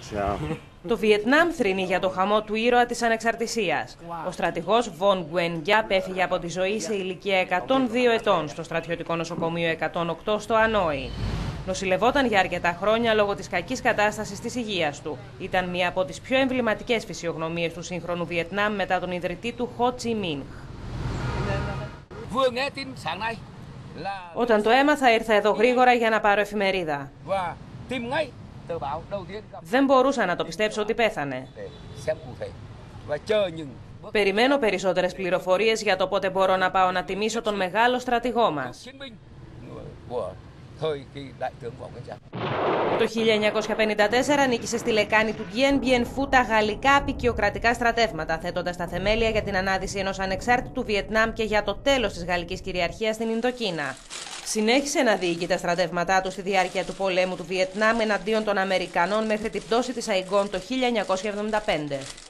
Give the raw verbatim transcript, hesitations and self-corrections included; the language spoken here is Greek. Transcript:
Το Βιετνάμ θρηνεί για το χαμό του ήρωα της ανεξαρτησίας. Ο στρατηγός Βον Γκουεν-Γιάπ έφυγε από τη ζωή σε ηλικία εκατόν δύο ετών στο στρατιωτικό νοσοκομείο εκατόν οκτώ στο Ανόη. Νοσηλευόταν για αρκετά χρόνια λόγω της κακής κατάστασης της υγείας του. Ήταν μία από τις πιο εμβληματικές φυσιογνωμίες του σύγχρονου Βιετνάμ μετά τον ιδρυτή του Χο Τσι Μίνχ. Όταν το έμαθα, ήρθα εδώ γρήγορα για να πάρω εφημερίδα. Δεν μπορούσα να το πιστέψω ότι πέθανε. Περιμένω περισσότερες πληροφορίες για το πότε μπορώ να πάω να τιμήσω τον μεγάλο στρατηγό μας. Το χίλια εννιακόσια πενήντα τέσσερα νίκησε στη λεκάνη του Dien Bien Phu τα γαλλικά αποικιοκρατικά στρατεύματα, θέτοντας τα θεμέλια για την ανάδυση ενός ανεξάρτητου Βιετνάμ και για το τέλος της γαλλικής κυριαρχίας στην Ινδοκίνα. Συνέχισε να διοικεί τα στρατεύματά του στη διάρκεια του πολέμου του Βιετνάμ εναντίον των Αμερικανών μέχρι την πτώση της Σαϊγκόν το χίλια εννιακόσια εβδομήντα πέντε.